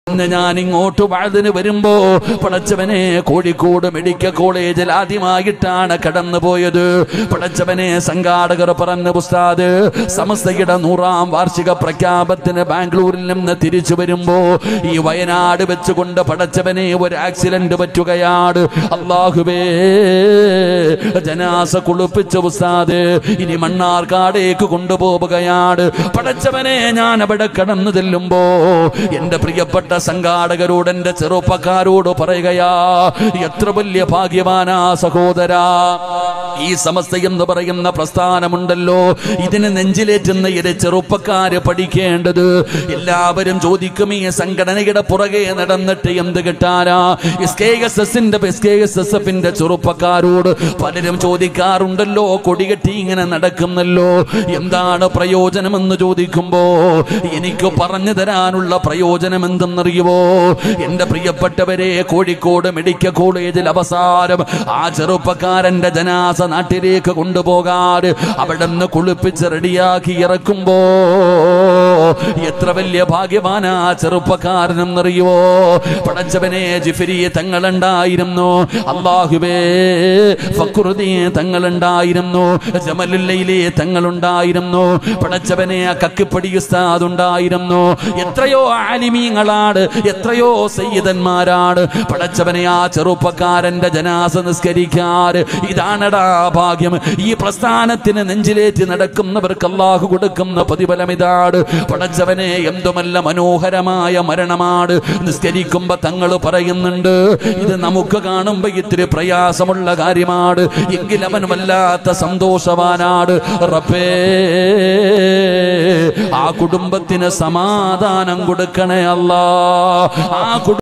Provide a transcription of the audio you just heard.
ഇന്ന് ഞാൻ ഇങ്ങോട്ട് വഅദിന് വരുമ്പോ പടച്ചവനെ കോഴിക്കോട് മെഡിക്കൽ കോളേജിൽ ആദ്യമായിട്ടാണ് കടന്നു പോയത്. പടച്ചവനെ സംഘാടകർ പറഞ്ഞു, ഉസ്താദ് സമസ്തയുടെ 100ാം വാർഷിക പ്രഖ്യാപനത്തിന് ബാംഗ്ലൂരിൽ നിന്ന് തിരിച്ചു വരുമ്പോ ഈ വയനാട് വെച്ചുകൊണ്ട് പടച്ചവനെ ഒരു ആക്സിഡന്റ് പറ്റുകയാണ്. അല്ലാഹുവേ, ജനാസ കുളിപ്പിച്ച ഉസ്താദ് ഇനി മണ്ണാർക്കാടേക്ക് കൊണ്ടുപോവുകയാണ്. പടച്ചവനെ, ഞാൻ അവിടെ കടന്നു ചെല്ലുമ്പോ എന്റെ പ്രിയപ്പെട്ട സംഘാടകരോട്, എന്റെ ചെറുപ്പക്കാരോട് പറയുകയാ, എത്ര വലിയ ഭാഗ്യവാനാ സഹോദരാ. ഈ സമസ്ത എന്ന് പറയുന്ന പ്രസ്ഥാനമുണ്ടല്ലോ, ഇതിന് നെഞ്ചിലേറ്റുന്ന ഇരു ചെറുപ്പക്കാര് പഠിക്കേണ്ടത്. എല്ലാവരും ചോദിക്കും, ഈ സംഘടനയുടെ പുറകെ നടന്നിട്ട് എന്ത് കിട്ടാനാ? SKSSFിന്റെ ചെറുപ്പക്കാരോട് പലരും ചോദിക്കാറുണ്ടല്ലോ, കൊടികെട്ടി ഇങ്ങനെ നടക്കുന്നല്ലോ, എന്താണ് പ്രയോജനമെന്ന് ചോദിക്കുമ്പോ എനിക്ക് പറഞ്ഞു തരാനുള്ള പ്രയോജനം എന്തെന്നറിയുമോ? എന്റെ പ്രിയപ്പെട്ടവരെ, കോഴിക്കോട് മെഡിക്കൽ കോളേജിൽ അവസാനം ആ ചെറുപ്പക്കാരന്റെ ജനാസ നാട്ടിലേക്ക് കൊണ്ടുപോകാറ് അവിടെ നിന്ന് കുളിപ്പിച്ച് റെഡിയാക്കി ഇറക്കുമ്പോ എത്ര വലിയ ഭാഗ്യവാനാ ചെറുപ്പക്കാരനെന്നറിയുമോ? പടച്ചവനെ, ജിഫരി തങ്ങളുണ്ടായിരുന്നു, അല്ലാഹുവേ ഫഖ്റുദ്ദീൻ തങ്ങളുണ്ടായിരുന്നു, ജമലുല്ലൈലി തങ്ങളുണ്ടായിരുന്നു, പടച്ചവനെ കക്കിപ്പടി ഉസ്താദ് ഉണ്ടായിരുന്നു. എത്രയോ ആലിമീങ്ങളാണ്, എത്രയോ സയ്യിദന്മാരാണ്. പടച്ചവനെ, ആ ചെറുപ്പക്കാരന്റെ ജനാസ നിസ്കരിക്കാറ് ഇതാണടാ ഭാഗ്യം. ഈ പ്രസ്ഥാനത്തിന് നെഞ്ചിലേറ്റി നടക്കുന്നവർക്ക് അല്ലാഹു കൊടുക്കുന്ന പ്രതിഫലം ഇതാണ്. പടച്ചവനെ, എന്തുമല്ല മനോഹരമായ മരണമാണ്. നിസ്കരിക്കുമ്പോ തങ്ങൾ പറയുന്നുണ്ട്, ഇത് നമുക്ക് കാണുമ്പോ ഇത്തിരി പ്രയാസമുള്ള കാര്യമാണ്, എങ്കിൽ അവൻ വല്ലാത്ത സന്തോഷവാനാണ്. റബ്ബേ, ആ കുടുംബത്തിന് സമാധാനം കൊടുക്കണേ അല്ലാ. ആ